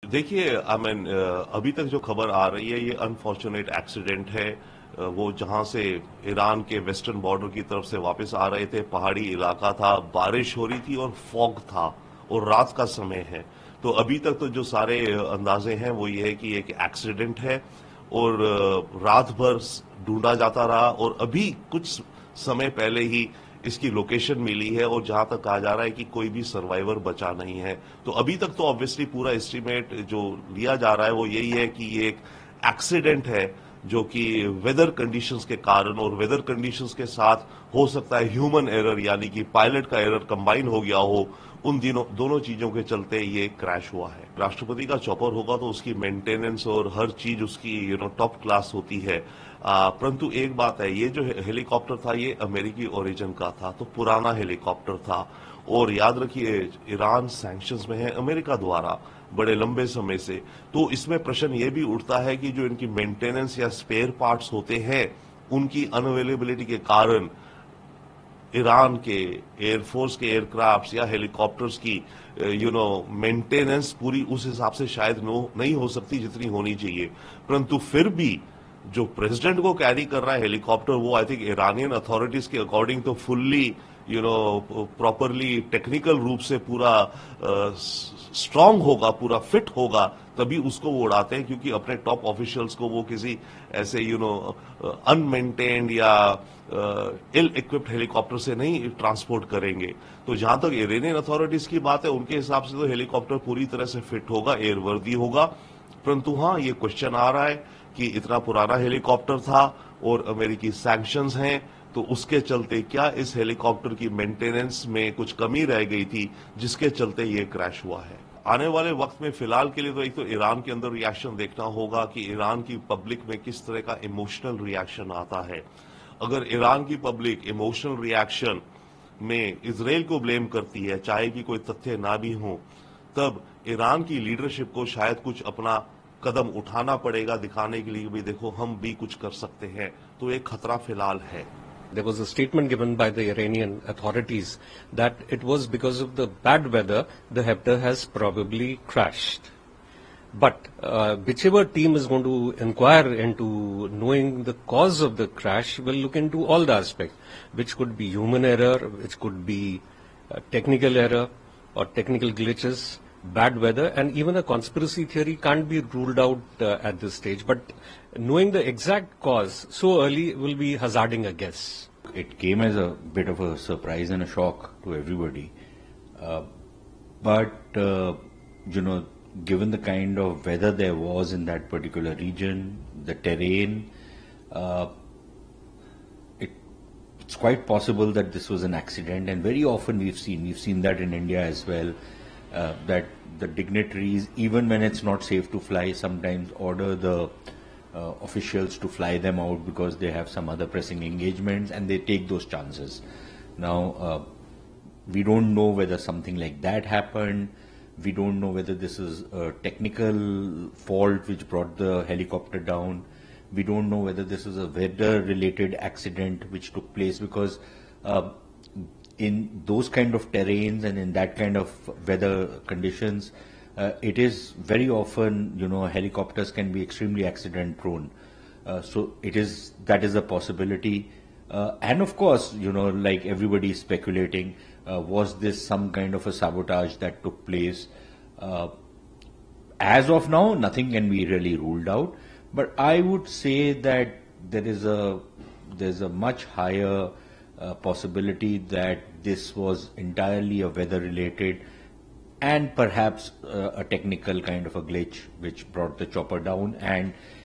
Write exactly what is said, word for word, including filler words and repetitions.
देखिए, I mean अभी तक जो खबर आ रही है ये अनफॉर्चुनेट एक्सीडेंट है। अ, वो जहां से ईरान के वेस्टर्न बॉर्डर की तरफ से वापस आ रहे थे, पहाड़ी इलाका था, बारिश हो रही थी और फॉग था और रात का समय है। तो अभी तक तो जो सारे अंदाजे हैं वो ये है कि एक एक्सीडेंट है और अ, रात भर ढूंढा जाता रहा और अभी कुछ समय पहले ही इसकी लोकेशन मिली है और जहां तक कहा जा रहा है कि कोई भी सर्वाइवर बचा नहीं है। तो अभी तक तो ऑब्वियसली पूरा एस्टीमेट जो लिया जा रहा है वो यही है कि ये एक एक्सीडेंट है जो कि वेदर कंडीशंस के कारण और वेदर कंडीशंस के साथ हो सकता है ह्यूमन एरर यानी कि पायलट का एरर कंबाइन हो गया हो। उन दिनों दोनों चीजों के चलते ये क्रैश हुआ है। राष्ट्रपति का चॉपर होगा तो उसकी मेंटेनेंस और हर चीज उसकी यू नो टॉप क्लास होती है। आ, परंतु एक बात है, ये जो हेलीकॉप्टर था ये अमेरिकी ओरिजिन का था, तो पुराना हेलीकॉप्टर था। और याद रखिए, ईरान सैंक्शंस में है अमेरिका द्वारा बड़े लंबे समय से। तो इसमें प्रश्न ये भी उठता है कि जो इनकी मेंटेनेंस या स्पेयर पार्ट्स होते हैं उनकी अनअवेलेबिलिटी के कारण ईरान के एयरफोर्स के एयरक्राफ्ट या हेलीकॉप्टर्स की यू नो मेंटेनेंस पूरी उस हिसाब से शायद नो नहीं हो सकती जितनी होनी चाहिए। परंतु फिर भी जो प्रेसिडेंट को कैरी कर रहा है हेलीकॉप्टर, वो आई थिंक ईरानियन अथॉरिटीज के अकॉर्डिंग तो fully you know properly technical रूप से पूरा स्ट्रांग होगा, पूरा फिट होगा, तभी उसको वो उड़ाते हैं, क्योंकि अपने टॉप ऑफिशियल्स को वो किसी ऐसे यू नो अनमेंटेन्ड या इल इक्विप्ड हेलीकॉप्टर से नहीं ट्रांसपोर्ट करेंगे। तो जहां तक इरानियन अथॉरिटीज की बात है, उनके हिसाब से तो हेलीकॉप्टर पूरी तरह से फिट होगा, एयरवर्दी होगा। परंतु हाँ, ये क्वेश्चन आ रहा है कि इतना पुराना हेलीकॉप्टर था और अमेरिकी सैंक्शंस हैं, तो उसके चलते क्या इस हेलीकॉप्टर की मेंटेनेंस में कुछ कमी रह गई थी जिसके चलते ये क्रैश हुआ है। आने वाले वक्त में फिलहाल के लिए तो एक तो ईरान के अंदर रिएक्शन देखना होगा कि ईरान की पब्लिक में किस तरह का इमोशनल रिएक्शन आता है। अगर ईरान की पब्लिक इमोशनल रिएक्शन में इजराइल को ब्लेम करती है, चाहे कि कोई तथ्य ना भी हो, तब ईरान की लीडरशिप को शायद कुछ अपना कदम उठाना पड़ेगा, दिखाने के लिए भी देखो हम भी कुछ कर सकते हैं। तो एक खतरा फिलहाल है। There was a statement given by the Iranian authorities that it was because of the bad weather the Hepter has probably crashed. But uh, whichever team is going to inquire into knowing the cause of the crash will look into all the aspects, which could be human error, which could be uh, technical error or technical glitches, bad weather, and even a conspiracy theory can't be ruled out uh, at this stage. But knowing the exact cause so early will be hazarding a guess. It came as a bit of a surprise and a shock to everybody. Uh, but, uh, you know, given the kind of weather there was in that particular region, the terrain, uh, it, it's quite possible that this was an accident. And very often we've seen, we've seen that in India as well, uh, that the dignitaries, even when it's not safe to fly, sometimes order the Uh, officials to fly them out because they have some other pressing engagements, and they take those chances. Now, uh, we don't know whether something like that happened. We don't know whether this is a technical fault which brought the helicopter down. We don't know whether this is a weather-related accident which took place, because uh, in those kind of terrains and in that kind of weather conditions, Uh, it is very often, you know, helicopters can be extremely accident prone. Uh, so it is, that is a possibility. Uh, and of course, you know, like everybody is speculating, uh, was this some kind of a sabotage that took place? Uh, as of now, nothing can be really ruled out. But I would say that there is a, there's a much higher uh, possibility that this was entirely a weather related and perhaps uh, a technical kind of a glitch which brought the chopper down. And